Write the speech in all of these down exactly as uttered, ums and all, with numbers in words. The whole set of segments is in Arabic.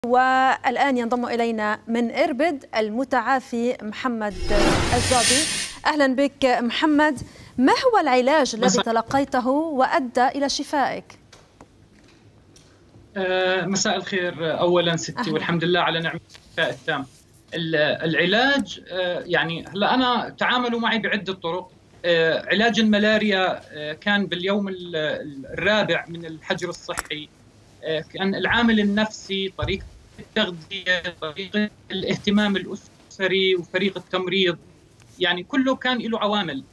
والآن ينضم إلينا من إربد المتعافي محمد الزعبي. أهلا بك محمد، ما هو العلاج الذي تلقيته وأدى إلى شفائك؟ مساء الخير أولا ستي. أهلا. والحمد لله على نعمة الشفاء التام. العلاج يعني هلا أنا تعاملوا معي بعدة طرق. علاج الملاريا كان باليوم الرابع من الحجر الصحي، كان العامل النفسي، طريقة التغذية، طريقة الاهتمام الأسري وفريق التمريض، يعني كله كان له عوامل.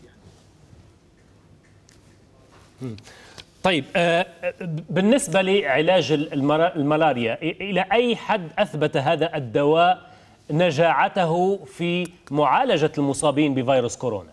طيب، بالنسبة لعلاج الملاريا، إلى أي حد أثبت هذا الدواء نجاعته في معالجة المصابين بفيروس كورونا؟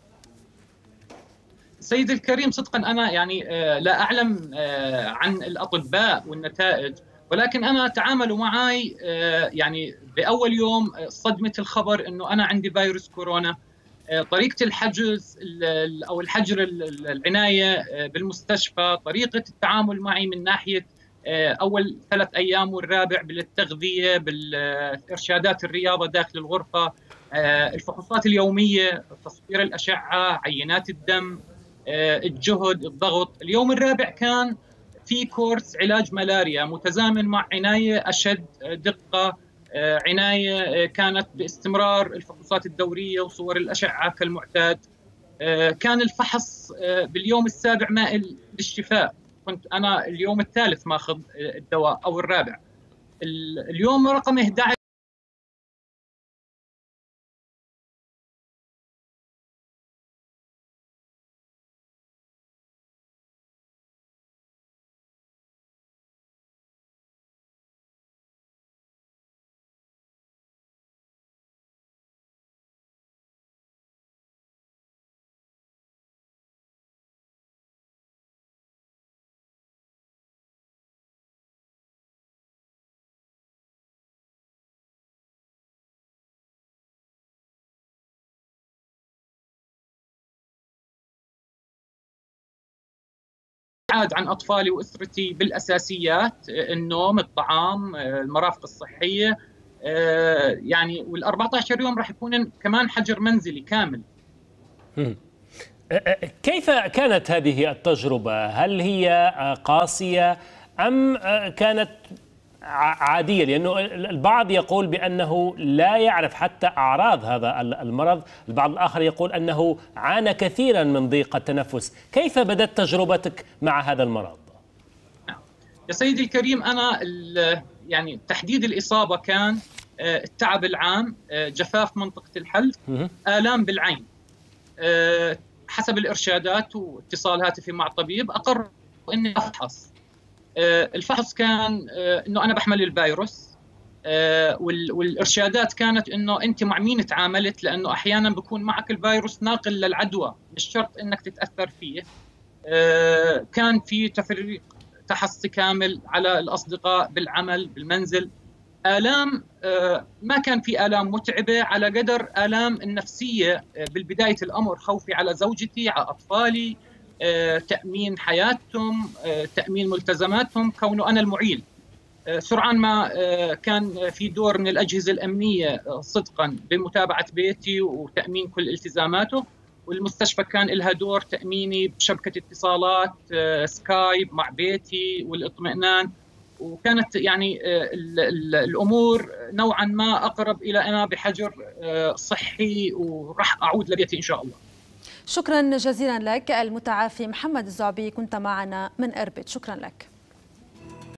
سيدي الكريم، صدقا أنا يعني لا أعلم عن الأطباء والنتائج، ولكن أنا تعاملوا معي يعني بأول يوم صدمة الخبر أنه أنا عندي فيروس كورونا. طريقة الحجز أو الحجر العناية بالمستشفى، طريقة التعامل معي من ناحية أول ثلاث أيام والرابع بالتغذية، بالإرشادات الرياضة داخل الغرفة، الفحوصات اليومية، تصوير الأشعة، عينات الدم، الجهد، الضغط. اليوم الرابع كان في كورس علاج ملاريا متزامن مع عناية أشد دقة، عناية كانت باستمرار، الفحوصات الدورية وصور الأشعة كالمعتاد. كان الفحص باليوم السابع مائل للشفاء، كنت أنا اليوم الثالث ماخذ الدواء أو الرابع. اليوم رقم إحدى عشر عاد عن أطفالي وأسرتي بالأساسيات، النوم، الطعام، المرافق الصحية، يعني والأربعة عشر يوم راح يكون كمان حجر منزلي كامل. كيف كانت هذه التجربة؟ هل هي قاسية أم كانت عادية؟ لأنه البعض يقول بأنه لا يعرف حتى أعراض هذا المرض، البعض الآخر يقول أنه عانى كثيرا من ضيق التنفس. كيف بدت تجربتك مع هذا المرض؟ يا سيدي الكريم، أنا يعني تحديد الإصابة كان التعب العام، جفاف منطقة الحلق، آلام بالعين. حسب الإرشادات واتصال هاتفي مع طبيب أقر إني أفحص. الفحص كان انه انا بحمل الفيروس، والارشادات كانت انه انت مع مين تعاملت، لانه احيانا بيكون معك الفيروس ناقل للعدوى، مش شرط انك تتاثر فيه. كان في تفريق تحصي كامل على الاصدقاء بالعمل بالمنزل. الام ما كان في الام متعبه على قدر الام النفسيه بالبدايه الامر، خوفي على زوجتي، على اطفالي، تأمين حياتهم، تأمين ملتزماتهم، كونه أنا المعيل. سرعان ما كان في دور من الأجهزة الأمنية صدقا بمتابعة بيتي وتأمين كل التزاماته، والمستشفى كان لها دور تأميني بشبكة اتصالات سكايب مع بيتي والاطمئنان. وكانت يعني الأمور نوعا ما أقرب إلى أنا بحجر صحي، وراح أعود لبيتي إن شاء الله. شكرا جزيلا لك المتعافي محمد الزعبي، كنت معنا من إربد. شكرا لك.